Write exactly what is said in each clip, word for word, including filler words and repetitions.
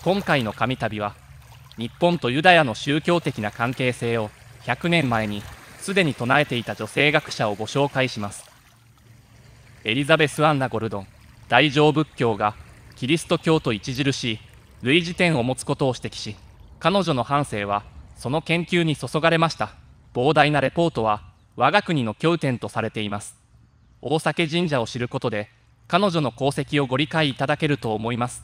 今回の神旅は、日本とユダヤの宗教的な関係性をひゃくねんまえにすでに唱えていた女性学者をご紹介します。エリザベス・アンナ・ゴルドン、大乗仏教がキリスト教と著しい類似点を持つことを指摘し、彼女の半生はその研究に注がれました。膨大なレポートは我が国の経典とされています。大崎神社を知ることで、彼女の功績をご理解いただけると思います。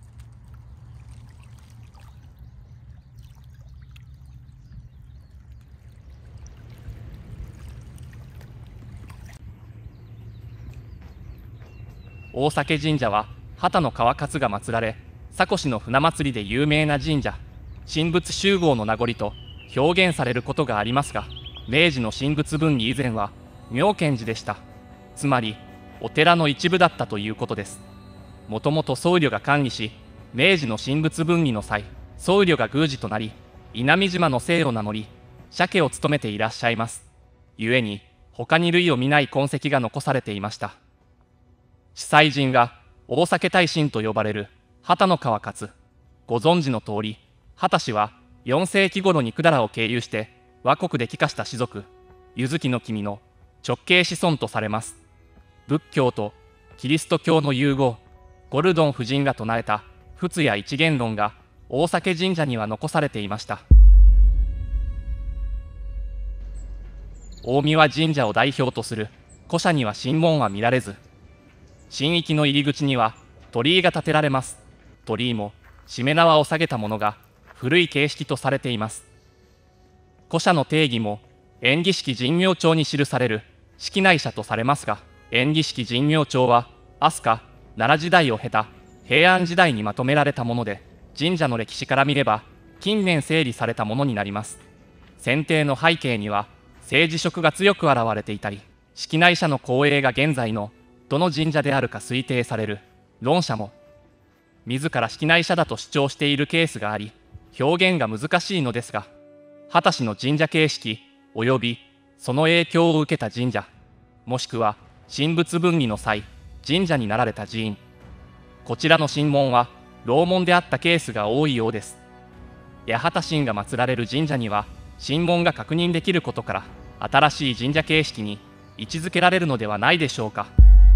大崎神社は畑の川勝が祀られ、佐古市の船祭りで有名な神社、神仏集合の名残と表現されることがありますが、明治の神仏分離以前は妙見寺でした。つまりお寺の一部だったということです。もともと僧侶が管理し、明治の神仏分離の際、僧侶が宮司となり、稲見島の姓を名乗り、鮭を務めていらっしゃいます。故に他に類を見ない痕跡が残されていました。司祭神が大崎大神と呼ばれる畑の川勝。ご存知の通り、畑氏はよんせいき頃に百済を経由して倭国で帰化した氏族、柚木の君の直系子孫とされます。仏教とキリスト教の融合、ゴルドン夫人が唱えた仏や一元論が大崎神社には残されていました。大神神社を代表とする古社には神門は見られず、神域の入り口には鳥居が建てられます。鳥居もしめ縄を下げたものが古い形式とされています。古社の定義も延喜式神明帳に記される式内社とされますが、延喜式神明帳は飛鳥・奈良時代を経た平安時代にまとめられたもので、神社の歴史から見れば近年整理されたものになります。選定の背景には政治色が強く現れていたり、式内社の後営が現在のどの神社であるか推定される論者も、自ら式内社だと主張しているケースがあり、表現が難しいのですが、畑氏の神社形式及びその影響を受けた神社、もしくは神仏分離の際神社になられた寺院、こちらの神門は楼門であったケースが多いようです。八幡神が祀られる神社には神門が確認できることから、新しい神社形式に位置づけられるのではないでしょうか。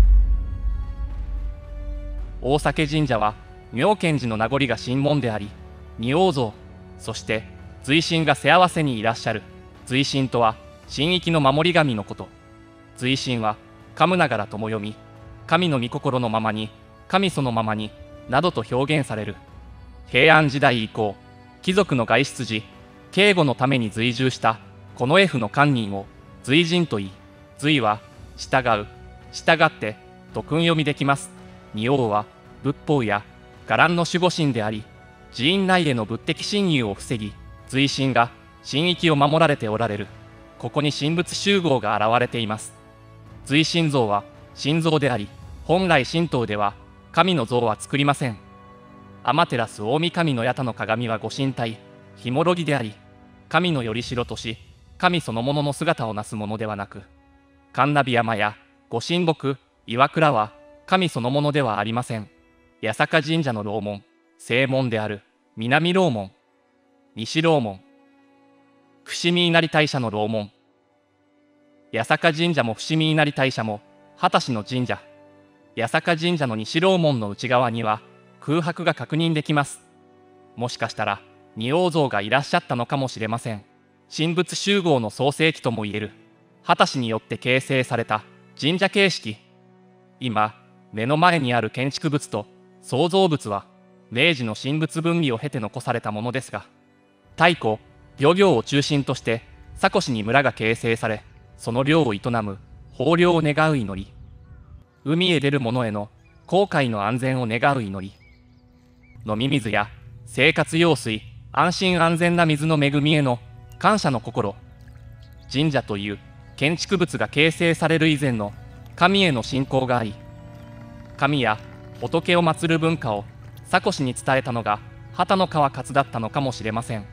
大崎神社は妙見寺の名残が神門であり、仁王像、そして随神が背合わせにいらっしゃる。随神とは神域の守り神のこと。随神はカムナガラとも読み、神の御心のままに、神そのままになどと表現される。平安時代以降、貴族の外出時、警護のために随従した近衛府の官人を随神と言い、随は従う、従ってと訓読みできます。仁王は仏法や伽藍の守護神であり、寺院内への仏的侵入を防ぎ、随神が神域を守られておられる。ここに神仏集合が現れています。随神像は神像であり、本来神道では神の像は作りません。天照大神の八田の鏡はご神体、ひもろぎであり、神のよりしろとし、神そのものの姿をなすものではなく、神ナビ山やご神木、岩倉は神そのものではありません。八坂神社の楼門、正門である南楼門、西楼門、伏見稲荷大社の楼門、八坂神社も伏見稲荷大社も畑氏の神社、八坂神社の西楼門の内側には空白が確認できます。もしかしたら仁王像がいらっしゃったのかもしれません。神仏集合の創世期ともいえる畑氏によって形成された神社形式。今目の前にある建築物と創造物は明治の神仏分離を経て残されたものですが、太古漁業を中心として佐古市に村が形成され、その漁を営む豊漁を願う祈り、海へ出る者への航海の安全を願う祈り、飲み水や生活用水、安心安全な水の恵みへの感謝の心、神社という建築物が形成される以前の神への信仰があり、神や仏を祀る文化を佐古市に伝えたのが畑の川勝だったのかもしれません。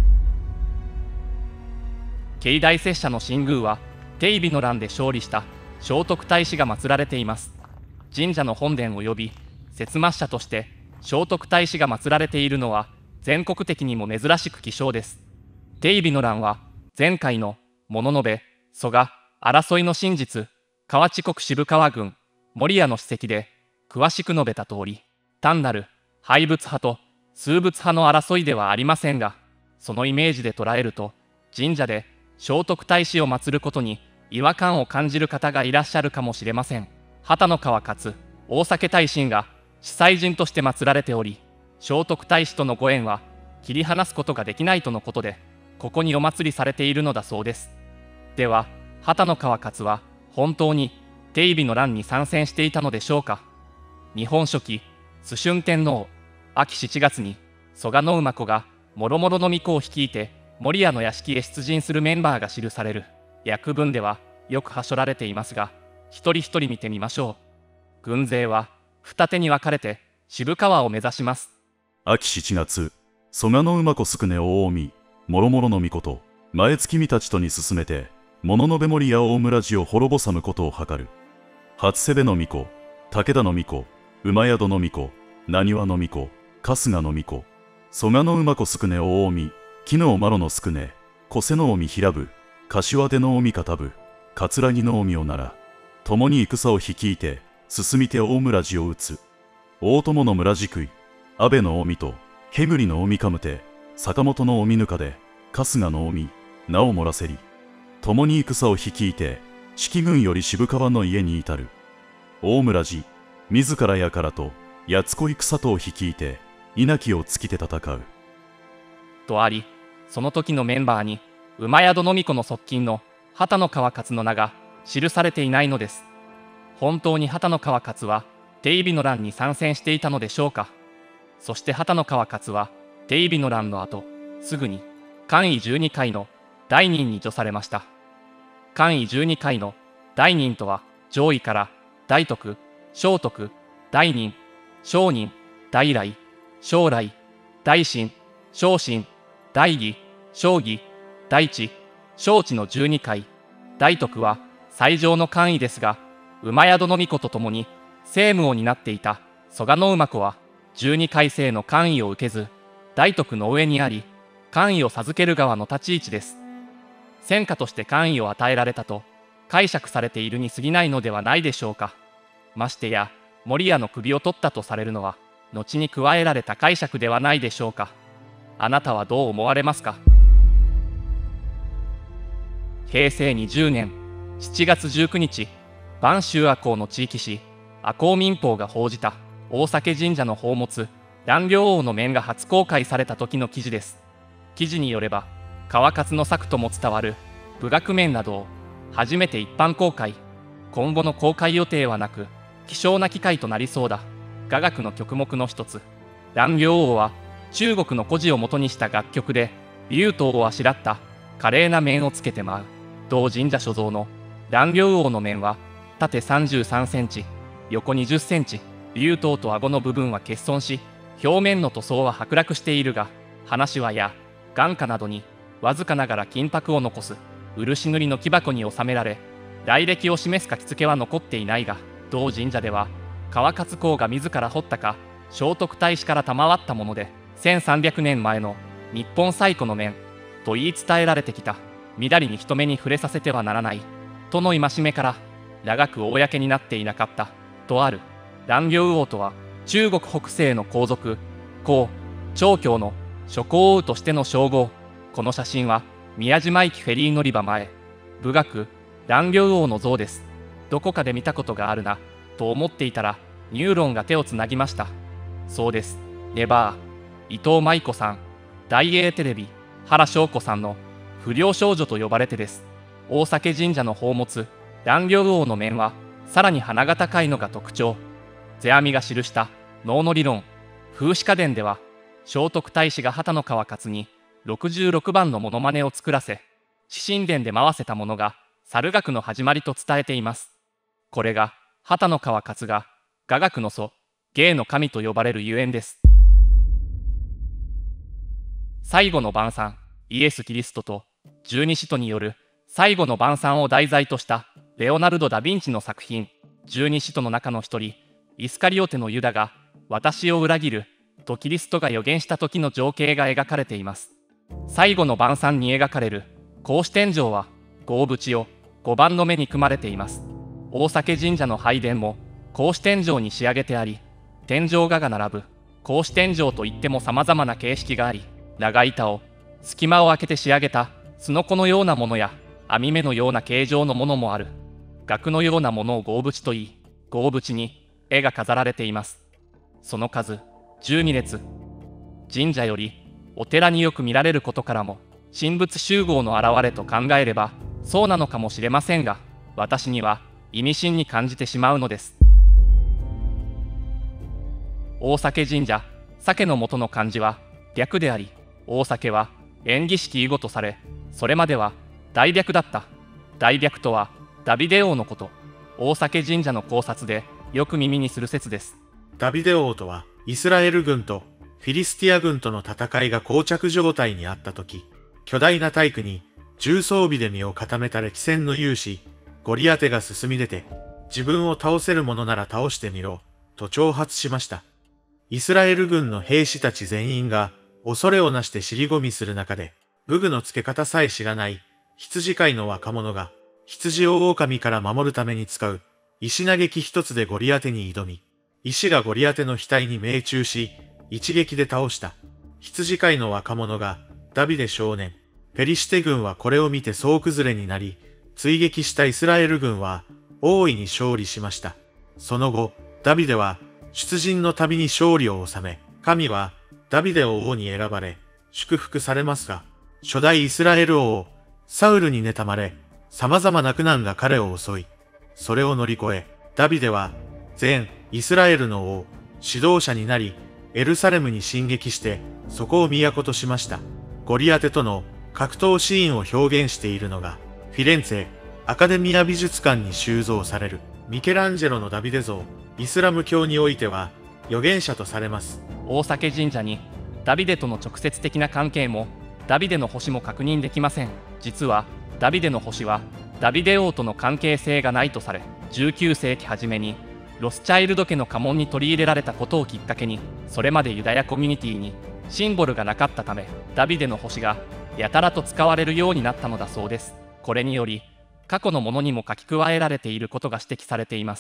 慶大拙者の新宮は定備の乱で勝利した聖徳太子が祀られています。神社の本殿及び摂末社として聖徳太子が祀られているのは全国的にも珍しく希少です。テイビの乱は前回の物のべ、蘇我、争いの真実、河内国渋川郡、守谷の史跡で詳しく述べた通り、単なる廃仏派と数仏派の争いではありませんが、そのイメージで捉えると、神社で聖徳太子を祀ることに違和感を感じる方がいらっしゃるかもしれません。畑野川勝大酒大神が司祭神として祀られており、聖徳太子とのご縁は切り離すことができないとのことで、ここにお祭りされているのだそうです。では、畑野川勝は本当にテイビの乱に参戦していたのでしょうか。日本書紀、崇春天皇、秋しちがつに蘇我馬子が諸々の巫女を率いて守谷の屋敷へ出陣するメンバーが記される訳文ではよくはしょられていますが、一人一人見てみましょう。軍勢は二手に分かれて渋川を目指します。 秋しちがつ、蘇我馬子宿根大近江、諸々の巫女と前月見たちとに進めて、物のべ守や大村寺を滅ぼさむことを図る。初瀬部の巫女、武田の巫女、馬宿の巫女、浪速の巫女、春日の巫女、蘇我馬子宿根大近江、木の麻呂の宿根、小瀬の近江平部、柏手の近江片部、葛城の近江をなら、共に戦を率いて、進みて大村寺を討つ。大友の村宿井、安倍の近江と、へぐりの近江かむて、坂本の近江ぬかで、春日の近江、名を漏らせり。共に戦を率いて、四季軍より渋川の家に至る。大村寺、自らやからと、八子戦とを率いて、稲城を尽きて戦う。 とあり、その時のメンバーに、馬宿の巫女の側近の畑野川勝の名が記されていないのです。本当に畑野川勝は、テイビの乱に参戦していたのでしょうか。そして畑野川勝は、テイビの乱の後、すぐに、官位じゅうにかいの大任に叙されました。官位じゅうにかいの大任とは、上位から大徳、小徳、大任、小任、大来、将来、大臣、小臣、大義、小義、大地、小地のじゅうにかい、大徳は最上の官位ですが、馬宿の巫女とともに政務を担っていた蘇我馬子はじゅうにかい制の官位を受けず、大徳の上にあり、官位を授ける側の立ち位置です。戦果として官位を与えられたと解釈されているに過ぎないのではないでしょうか。ましてや、守谷の首を取ったとされるのは、後に加えられた解釈ではないでしょうか。あなたはどう思われますか。へいせいにじゅうねんしちがつじゅうくにち、播州赤穂の地域紙、赤穂民報が報じた大酒神社の宝物、蘭陵王の面が初公開された時の記事です。記事によれば、川勝の作とも伝わる武学面などを初めて一般公開。今後の公開予定はなく、希少な機会となりそうだ。雅楽の曲目の一つ、蘭陵王は中国の故事を元にした楽曲で、竜頭をあしらった華麗な面をつけて舞う。同神社所蔵の蘭陵王の面は縦さんじゅうさんセンチ、横にじゅっセンチ、竜頭と顎の部分は欠損し、表面の塗装は剥落しているが、鼻しわや眼下などにわずかながら金箔を残す漆塗りの木箱に収められ、来歴を示す書き付けは残っていないが、同神社では川勝公が自ら彫ったか聖徳太子から賜ったもので、せんさんびゃくねんまえの日本最古の面と言い伝えられてきた。みだりに人目に触れさせてはならないとの戒めから長く公になっていなかったとある。蘭陵王とは中国北西の皇族皇長教の諸侯王としての称号。この写真は宮島駅フェリー乗り場前、武学蘭陵王の像です。どこかで見たことがあるなと思っていたら、ニューロンが手をつなぎました。そうです。ネバー伊藤舞子さん、大英テレビ原翔子さんの不良少女と呼ばれてです。大酒神社の宝物蘭陵王の面はさらに鼻が高いのが特徴。世阿弥が記した能の理論風刺家伝では、聖徳太子が畑野川勝にろくじゅうろくばんのモノマネを作らせ、紫神殿で舞わせたものが猿楽の始まりと伝えています。これが畑野川勝が雅楽の祖、芸の神と呼ばれるゆえんです。最後の晩餐、イエス・キリストと十二使徒による最後の晩餐を題材としたレオナルド・ダ・ヴィンチの作品、十二使徒の中の一人、イスカリオテのユダが私を裏切るとキリストが予言した時の情景が描かれています。最後の晩餐に描かれる格子天井は豪縁をごばんの目に組まれています。大崎神社の拝殿も格子天井に仕上げてあり、天井画が並ぶ格子天井といっても様々な形式があり、長板を隙間を空けて仕上げたすのこのようなものや網目のような形状のものもある。額のようなものを豪縁といい、豪縁に絵が飾られています。その数じゅうに列。神社よりお寺によく見られることからも神仏集合の現れと考えればそうなのかもしれませんが、私には意味深に感じてしまうのです。大崎神社、鮭の元の漢字は略であり、大崎は縁起式以後とされ、それまでは大略だった。大略とはダビデ王のこと。大崎神社の考察でよく耳にする説です。 ダビデ王とはイスラエル軍とフィリスティア軍との戦いが膠着状態にあった時、巨大な大工に重装備で身を固めた歴戦の勇士ゴリアテが進み出て、自分を倒せるものなら倒してみろと挑発しました。イスラエル軍の兵士たち全員が恐れをなして尻込みする中で、武具の付け方さえ知らない羊飼いの若者が羊を狼から守るために使う石投げ機一つでゴリアテに挑み、石がゴリアテの額に命中し、一撃で倒した。羊飼いの若者がダビデ少年。ペリシテ軍はこれを見て総崩れになり、追撃したイスラエル軍は大いに勝利しました。その後、ダビデは出陣の旅に勝利を収め、神はダビデを王に選ばれ、祝福されますが、初代イスラエル王、サウルに妬まれ、様々な苦難が彼を襲い、それを乗り越え、ダビデは全イスラエルの王、指導者になり、エルサレムに進撃して、そこを都としました。ゴリアテとの格闘シーンを表現しているのが、フィレンツェアカデミア美術館に収蔵されるミケランジェロのダビデ像。イスラム教においては預言者とされます。 大崎神社にダビデとの直接的な関係もダビデの星も確認できません。実はダビデの星はダビデ王との関係性がないとされ、じゅうきゅうせいき初めにロスチャイルド家の家紋に取り入れられたことをきっかけに、それまでユダヤコミュニティにシンボルがなかったため、ダビデの星がやたらと使われるようになったのだそうです。これにより過去のものにも書き加えられていることが指摘されています。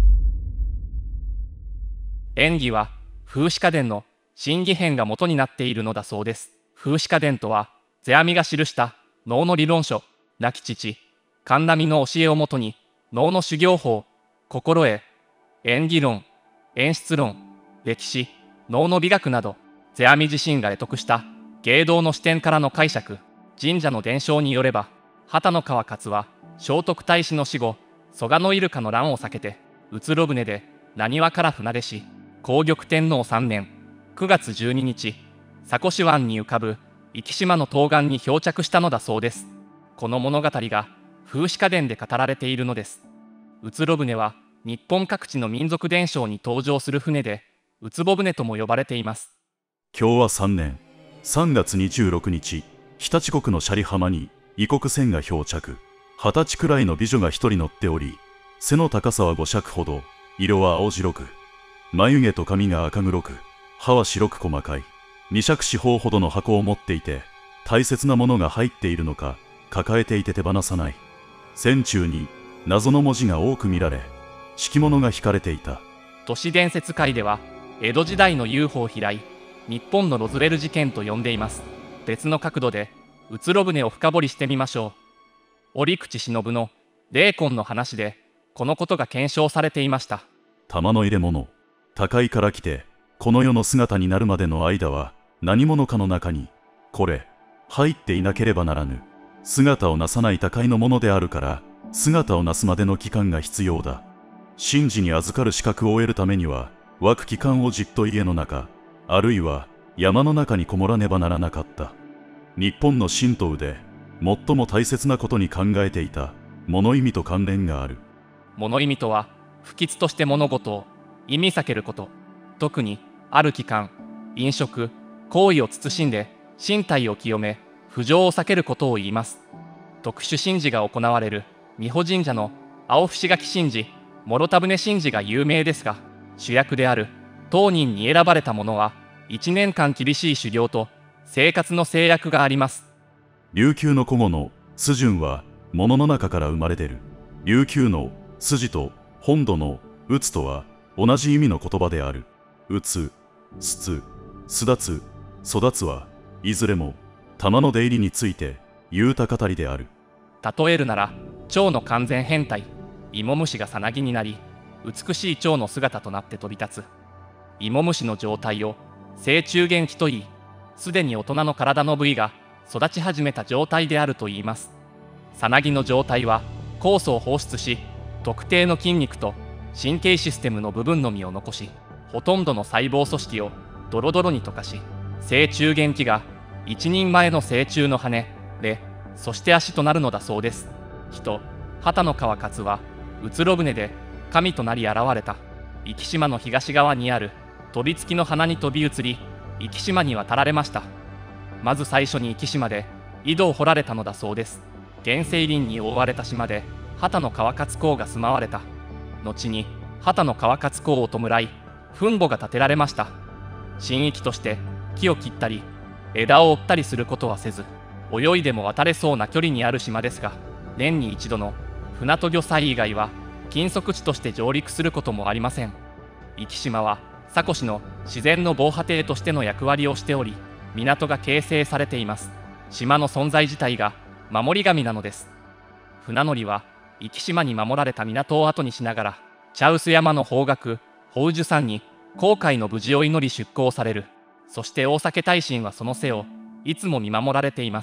演技は風刺家伝の真偽編が元になっているのだそうです。風刺家伝とは世阿弥が記した能の理論書、亡き父神波の教えをもとに能の修行法、心得、演技論、演出論、歴史、能の美学など世阿弥自身が得得した芸道の視点からの解釈。神社の伝承によれば、畑の川勝は聖徳太子の死後、蘇我のイルカの乱を避けてうつろ舟で浪速から船出し、皇玉天皇さんねんくがつじゅうににち、迫子湾に浮かぶ壱岐島の東岸に漂着したのだそうです。この物語が風刺家伝で語られているのです。うつろ舟は日本各地の民族伝承に登場する船で、うつぼ舟とも呼ばれています。 享和さんねんさんがつにじゅうろくにち、常陸国の斜里浜に異国船が漂着。二十歳くらいの美女が一人乗っており、背の高さはご尺ほど、色は青白く、眉毛と髪が赤黒く、歯は白く細かい。二尺四方ほどの箱を持っていて、大切なものが入っているのか、抱えていて手放さない。船中に謎の文字が多く見られ、敷物が引かれていた。 都市伝説界では、江戸時代の ユーフォー 飛来、日本のロズウェル事件と呼んでいます。別の角度で、うつろ舟を深掘りしてみましょう。折口忍の霊魂の話で、このことが検証されていました。 玉の入れ物、高いから来て、この世の姿になるまでの間は、何者かの中に、これ、入っていなければならぬ。姿をなさない高いのものであるから、姿をなすまでの期間が必要だ。神事に預かる資格を得るためには、湧く期間をじっと家の中、あるいは山の中にこもらねばならなかった。日本の神道で、最も大切なことに考えていた物意味と関連がある。 物意味とは、不吉として物事を意味避けること。特に、ある期間、飲食、行為を慎んで、身体を清め、不浄を避けることを言います。特殊神事が行われる、美保神社の青伏垣神事、諸田船神事が有名ですが、主役である当人に選ばれた者は、 いちねんかん厳しい修行と生活の制約があります。 琉球の古語のスジュンは物の中から生まれ出る。琉球の筋と本土の打つとは同じ意味の言葉である。打つ、すつ、巣立つ、育つはいずれも玉の出入りについて言うた語りである。 例えるなら、蝶の完全変態、芋虫がさなぎになり、美しい蝶の姿となって飛び立つ。芋虫の状態を成虫元気といい、すでに大人の体の部位が育ち始めた状態であるといいます。さなぎの状態は酵素を放出し、特定の筋肉と神経システムの部分のみを残し、ほとんどの細胞組織をドロドロに溶かし、成虫元気が一人前の成虫の羽、で、そして足となるのだそうです。人、畑の川勝は、うつろ舟で神となり現れた。壱岐島の東側にある飛びつきの花に飛び移り、壱岐島に渡られました。まず最初に壱岐島で井戸を掘られたのだそうです。原生林に覆われた島で、畑の川勝公が住まわれた。後に、畑の川勝公を弔い、墳墓が建てられました。神域として木を切ったり、枝を折ったりすることはせず、泳いでも渡れそうな距離にある島ですが、年に一度の船渡御祭以外は禁足地として上陸することもありません。壱岐島は佐越の自然の防波堤としての役割をしており、港が形成されています。島の存在自体が守り神なのです。船乗りは壱岐島に守られた港を後にしながら、茶臼山の方角宝珠山に航海の無事を祈り出港される。そして大酒大神はその背をいつも見守られています。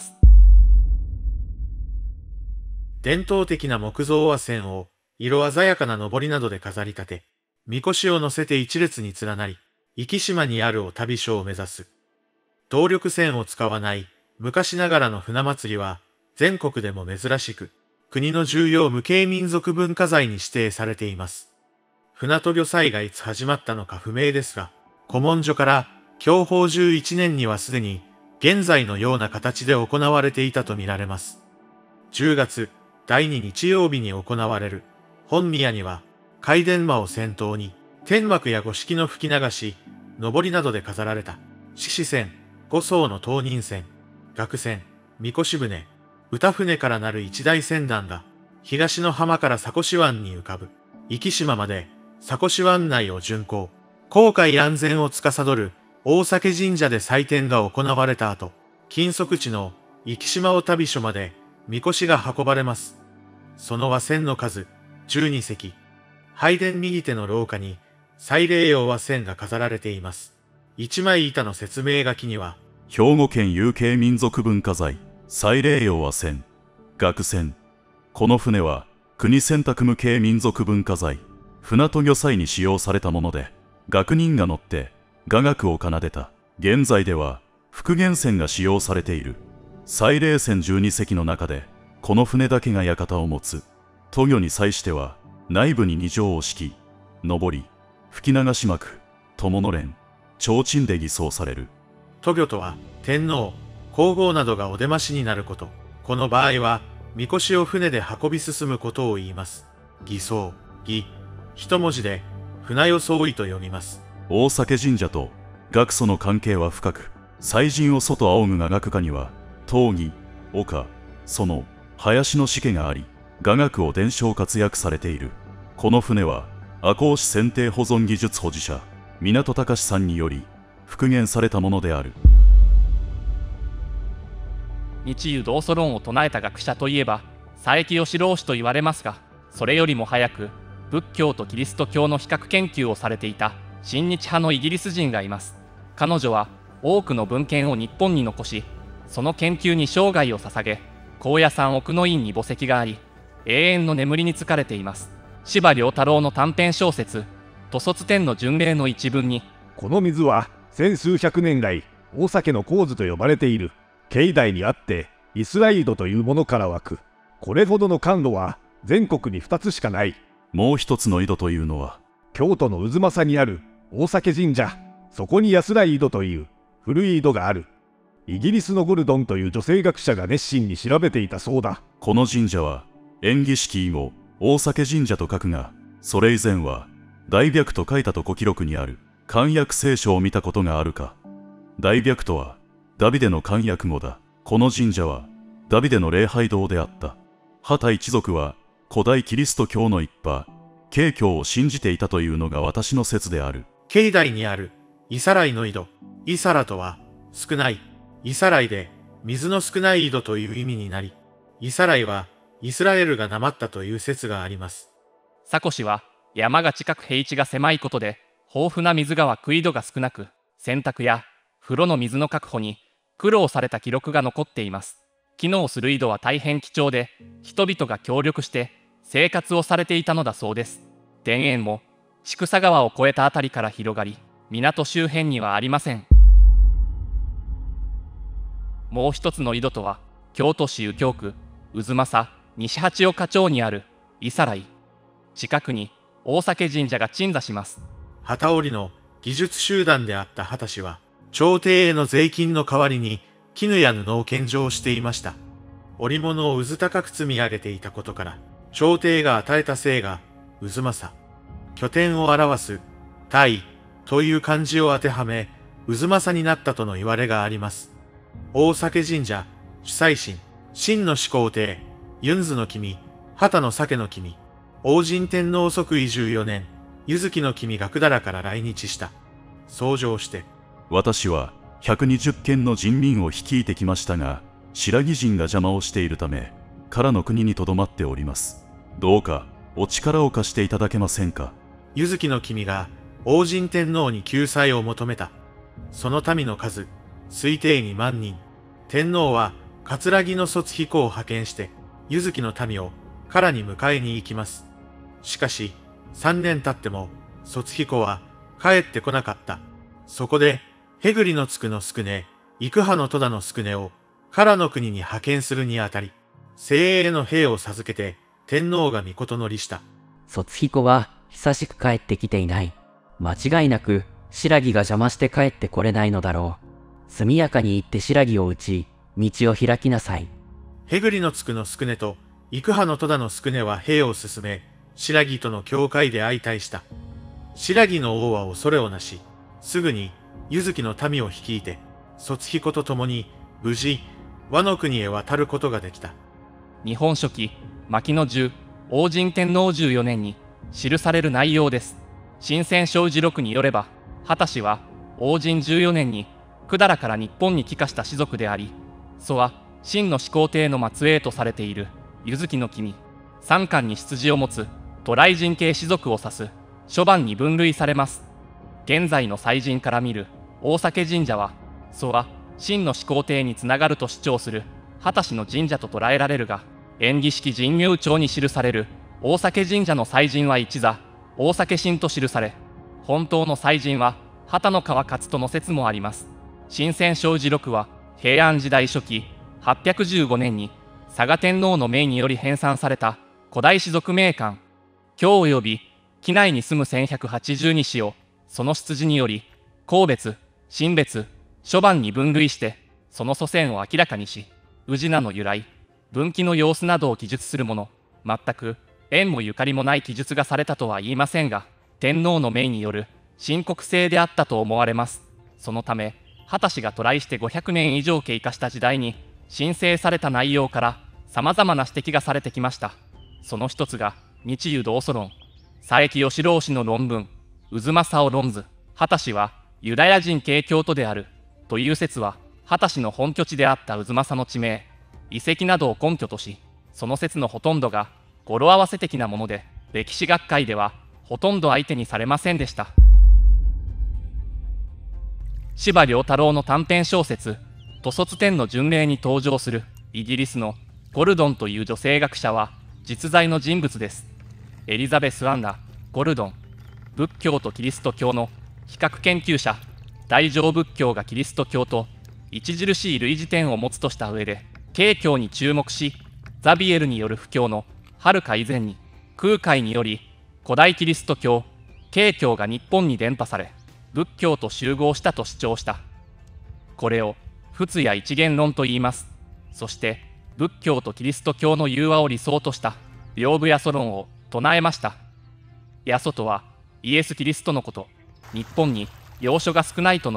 伝統的な木造和船を色鮮やかな上りなどで飾り立て、みこしを乗せて一列に連なり、壱岐島にあるお旅所を目指す。動力船を使わない昔ながらの船祭りは全国でも珍しく、国の重要無形民族文化財に指定されています。船渡御祭がいつ始まったのか不明ですが、古文書から享保じゅういちねんにはすでに現在のような形で行われていたとみられます。じゅうがつだいに日曜日に行われる本宮には、回電馬を先頭に天幕や五色の吹き流し、上りなどで飾られた獅子船、五艘の当人船、楽船、みこし船、歌船からなる一大船団が、東の浜から佐越湾に浮かぶ壱岐島まで佐越湾内を巡行、航海安全を司る大酒神社で祭典が行われた後、禁足地の壱岐島お旅所までみこしが運ばれます。その和船の数じゅうにせき、拝殿右手の廊下に祭礼用和船が飾られています。一枚板の説明書きには、 兵庫県有形民族文化財祭礼用和船楽船。この船は国選択無形民族文化財船渡御祭に使用されたもので、楽人が乗って雅楽を奏でた。現在では復元船が使用されている。祭礼船じゅうにせきの中でこの船だけが館を持つ。渡御に際しては内部に二条を敷き、上り、吹き流し幕、友の連、提灯で偽装される。 渡御とは天皇、皇后などがお出ましになること。この場合は、みこしを船で運び進むことを言います。偽装、偽、一文字で、船装いと読みます。 大酒神社と楽祖の関係は深く、祭神を外仰ぐ雅楽家には、東儀、岡、園、林の子家があり、雅楽を伝承活躍されている。この船は、赤穂市選定保存技術保持者、港隆さんにより、復元されたものである。 日湯同祖論を唱えた学者といえば佐伯義郎氏と言われますが、それよりも早く仏教とキリスト教の比較研究をされていた親日派のイギリス人がいます。彼女は多くの文献を日本に残し、その研究に生涯を捧げ、高野山奥の院に墓石があり、永遠の眠りにつかれています。司馬遼太郎の短編小説「土卒天の巡礼」の一文に、 この水は千数百年来大酒の構図と呼ばれている。境内にあってイスライドというものから湧く。これほどの甘露は全国にふたつしかない。 もう一つの井戸というのは、 京都の渦政にある大酒神社。そこに安らい井戸という古い井戸がある。イギリスのゴルドンという女性学者が熱心に調べていたそうだ。 この神社は延喜式以後大酒神社と書くが、それ以前は大白と書いたと古記録にある。漢訳聖書を見たことがあるか。 大白とはダビデの漢訳語だ。この神社はダビデの礼拝堂であった。畑一族は古代キリスト教の一派、景教を信じていたというのが私の説である。 境内にあるイサライの井戸。イサラとは少ない。イサライで水の少ない井戸という意味になり、イサライはイスラエルがなまったという説があります。 サコシは山が近く平地が狭いことで豊富な水が湧く井戸が少なく、洗濯や風呂の水の確保に苦労された記録が残っています。機能する井戸は大変貴重で、人々が協力して生活をされていたのだそうです。田園も千種川を越えたあたりから広がり、港周辺にはありません。もう一つの井戸とは、京都市右京区渦政西八岡町にある伊皿井。近くに大酒神社が鎮座します。 機織りの技術集団であった畑氏は、朝廷への税金の代わりに絹や布を献上していました。織物を渦高く積み上げていたことから、朝廷が与えた姓が渦政、拠点を表す大という漢字を当てはめ、渦政になったとの言われがあります。大酒神社主催神、真の始皇帝、ユンズの君、畑の酒の君、王神天皇即位じゅうよねん、柚月の君が百済から来日した。僧正して、 私はひゃくにじゅっけんの人民を率いてきましたが、白木人が邪魔をしているため、唐の国にとどまっております。どうかお力を貸していただけませんか。 柚月の君が王神天皇に救済を求めた。その民の数、推定にまんにん。天皇は葛城の卒彦を派遣して、柚月の民を唐に迎えに行きます。しかし、三年経っても、卒彦は帰ってこなかった。そこで、へぐりのつくの宿根、幾派の戸田の宿根を、唐の国に派遣するにあたり、精鋭への兵を授けて、天皇が御乗りした。 卒彦は、久しく帰ってきていない。間違いなく、白木が邪魔して帰ってこれないのだろう。速やかに行って白木を撃ち、道を開きなさい。 へぐりのつくの宿根と、幾派の戸田の宿根は兵を進め、白木との境界で相対した。白木の王は恐れをなし、すぐに柚月の民を率いて、卒彦と共に無事、倭の国へ渡ることができた。 日本書紀、牧野十、王神天皇じゅうよねんに記される内容です。新鮮正治録によれば、畑氏は王神じゅうよねんに百済から日本に帰化した士族であり、祖は真の始皇帝の末裔とされている柚月の君、三冠に出自を持つ渡来人系士族を指す諸番に分類されます。現在の祭神から見る大酒神社は、祖は真の始皇帝につながると主張する畑氏の神社と捉えられるが、延喜式神明帳に記される大酒神社の祭神は一座大酒神と記され、本当の祭神は畑の川勝との説もあります。新鮮正治録は平安時代初期はっぴゃくじゅうごねんに嵯峨天皇の命により編纂された古代氏族名鑑、京及び畿内に住むせんひゃくはちじゅうに氏をその出自により項別、神別、諸番に分類してその祖先を明らかにし、氏名の由来、分岐の様子などを記述するもの、全く縁もゆかりもない記述がされたとは言いませんが、天皇の命による申告制であったと思われます。そのため、畑氏が渡来してごひゃくねん以上経過した時代に申請された内容から様々な指摘がされてきました。その一つが日ユ同祖論、佐伯義郎氏の論文、渦政を論ず、畑氏はユダヤ人系教徒であるという説は、畑氏の本拠地であった渦政の地名、遺跡などを根拠とし、その説のほとんどが語呂合わせ的なもので、歴史学会ではほとんど相手にされませんでした。司馬遼太郎の短編小説「都卒天の巡礼」に登場するイギリスのゴルドンという女性学者は実在の人物です。エリザベス・アンナ・ゴルドン、仏教とキリスト教の比較研究者、大乗仏教がキリスト教と著しい類似点を持つとした上で、景教に注目し、ザビエルによる布教のはるか以前に空海により古代キリスト教、景教が日本に伝播され、仏教と集合したと主張した。これを仏や一元論と言います。そして仏教とキリスト教の融和を理想とした屏風耶祖論を唱えました。耶祖とはイエス・キリストのこと。日本に要所が少ないとの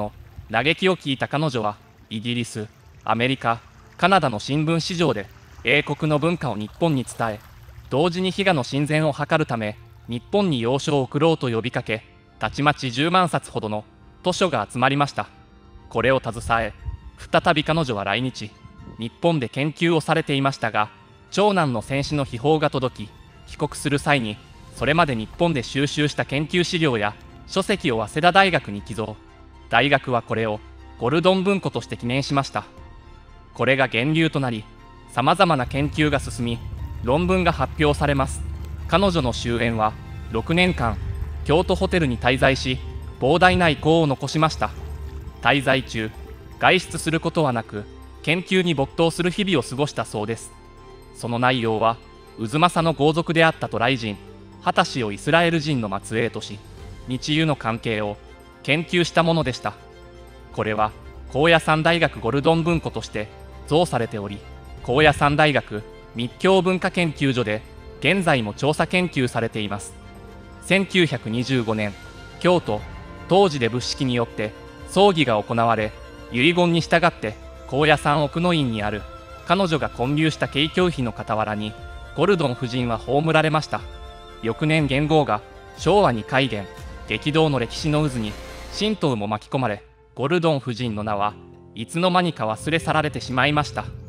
嘆きを聞いた彼女は、イギリス、アメリカ、カナダの新聞市場で英国の文化を日本に伝え、同時に飢餓の親善を図るため、日本に洋書を送ろうと呼びかけ、たちまちじゅうまんさつほどの図書が集まりました。これを携え、再び彼女は来日、日本で研究をされていましたが、長男の戦死の秘宝が届き、帰国する際に、それまで日本で収集した研究資料や書籍を早稲田大学に寄贈。大学はこれをゴルドン文庫として記念しました。これが源流となり、さまざまな研究が進み、論文が発表されます。彼女の終焉は、ろくねんかん、京都ホテルに滞在し、膨大な遺構を残しました。滞在中、外出することはなく、研究に没頭する日々を過ごしたそうです。その内容は、渦政の豪族であった渡来人、ハタ氏をイスラエル人の末裔とし、日ユの関係を研究したものでした。これは、高野山大学ゴルドン文庫として蔵されており、高野山大学密教文化研究所で現在も調査研究されています。せんきゅうひゃくにじゅうごねん、京都、当時で仏式によって葬儀が行われ、遺言に従って高野山奥の院にある彼女が建立した景況碑の傍らにゴルドン夫人は葬られました。翌年元号が昭和に改元、激動の歴史の渦に神道も巻き込まれ、ゴルドン夫人の名はいつの間にか忘れ去られてしまいました。